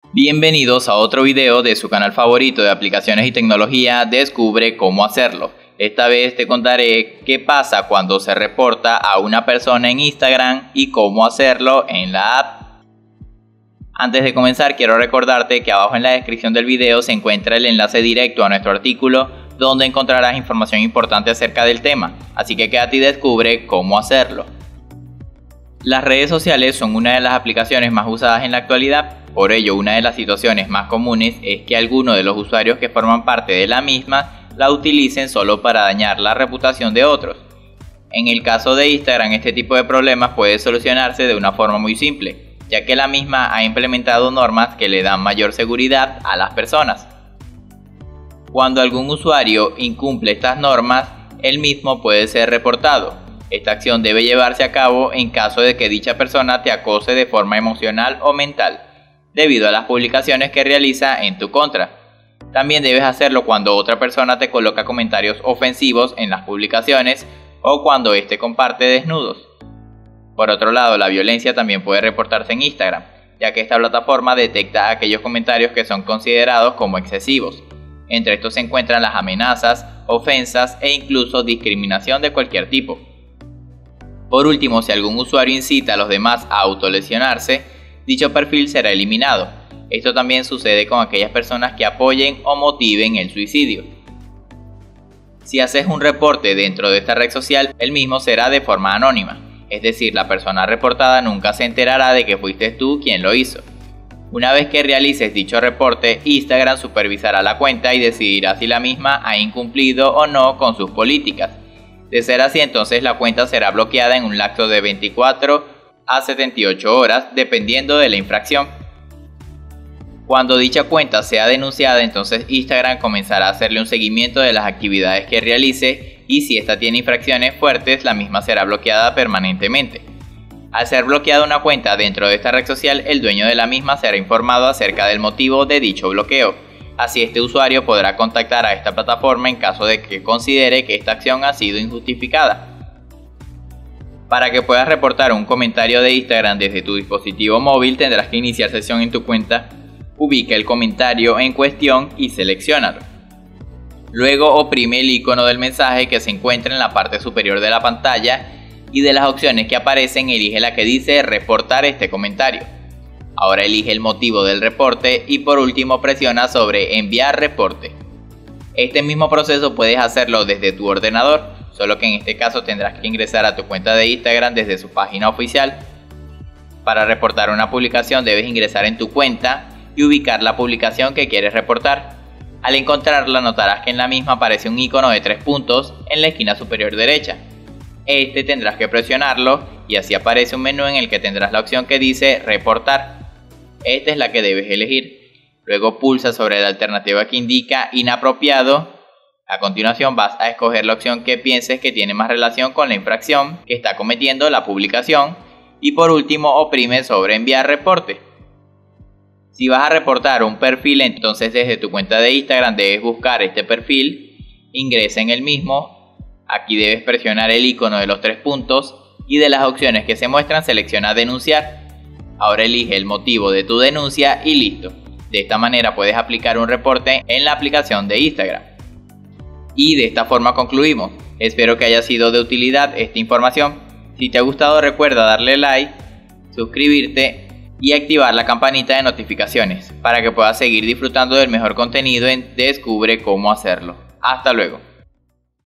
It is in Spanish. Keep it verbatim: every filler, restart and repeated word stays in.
Bienvenidos a otro video de su canal favorito de aplicaciones y tecnología, Descubre cómo hacerlo. Esta vez te contaré qué pasa cuando se reporta a una persona en Instagram y cómo hacerlo en la app. Antes de comenzar, quiero recordarte que abajo en la descripción del video se encuentra el enlace directo a nuestro artículo donde encontrarás información importante acerca del tema, así que quédate y descubre cómo hacerlo. Las redes sociales son una de las aplicaciones más usadas en la actualidad. Por ello, una de las situaciones más comunes es que algunos de los usuarios que forman parte de la misma la utilicen solo para dañar la reputación de otros. En el caso de Instagram, este tipo de problemas puede solucionarse de una forma muy simple, ya que la misma ha implementado normas que le dan mayor seguridad a las personas. Cuando algún usuario incumple estas normas, él mismo puede ser reportado. Esta acción debe llevarse a cabo en caso de que dicha persona te acose de forma emocional o mental, debido a las publicaciones que realiza en tu contra. También debes hacerlo cuando otra persona te coloca comentarios ofensivos en las publicaciones o cuando éste comparte desnudos. Por otro lado, la violencia también puede reportarse en Instagram, ya que esta plataforma detecta aquellos comentarios que son considerados como excesivos. Entre estos se encuentran las amenazas, ofensas e incluso discriminación de cualquier tipo. Por último, si algún usuario incita a los demás a autolesionarse, dicho perfil será eliminado. Esto también sucede con aquellas personas que apoyen o motiven el suicidio. Si haces un reporte dentro de esta red social, el mismo será de forma anónima, es decir, la persona reportada nunca se enterará de que fuiste tú quien lo hizo. Una vez que realices dicho reporte, Instagram supervisará la cuenta y decidirá si la misma ha incumplido o no con sus políticas. De ser así, entonces la cuenta será bloqueada en un lapso de veinticuatro a setenta y ocho horas, dependiendo de la infracción. Cuando dicha cuenta sea denunciada, entonces Instagram comenzará a hacerle un seguimiento de las actividades que realice y si esta tiene infracciones fuertes, la misma será bloqueada permanentemente. Al ser bloqueada una cuenta dentro de esta red social, el dueño de la misma será informado acerca del motivo de dicho bloqueo. Así este usuario podrá contactar a esta plataforma en caso de que considere que esta acción ha sido injustificada. Para que puedas reportar un comentario de Instagram desde tu dispositivo móvil, tendrás que iniciar sesión en tu cuenta, ubica el comentario en cuestión y selecciónalo. Luego oprime el icono del mensaje que se encuentra en la parte superior de la pantalla y de las opciones que aparecen elige la que dice reportar este comentario. Ahora elige el motivo del reporte y por último presiona sobre enviar reporte. Este mismo proceso puedes hacerlo desde tu ordenador, solo que en este caso tendrás que ingresar a tu cuenta de Instagram desde su página oficial. Para reportar una publicación debes ingresar en tu cuenta y ubicar la publicación que quieres reportar. Al encontrarla notarás que en la misma aparece un icono de tres puntos en la esquina superior derecha. Este tendrás que presionarlo y así aparece un menú en el que tendrás la opción que dice reportar. Esta es la que debes elegir. Luego pulsa sobre la alternativa que indica inapropiado. A continuación vas a escoger la opción que pienses que tiene más relación con la infracción que está cometiendo la publicación y por último oprime sobre enviar reporte. Si vas a reportar un perfil, entonces desde tu cuenta de Instagram debes buscar este perfil, ingresa en el mismo. Aquí debes presionar el icono de los tres puntos y de las opciones que se muestran selecciona denunciar. Ahora elige el motivo de tu denuncia y listo. De esta manera puedes aplicar un reporte en la aplicación de Instagram. Y de esta forma concluimos. Espero que haya sido de utilidad esta información. Si te ha gustado recuerda darle like, suscribirte y activar la campanita de notificaciones para que puedas seguir disfrutando del mejor contenido en Descubre cómo hacerlo. Hasta luego.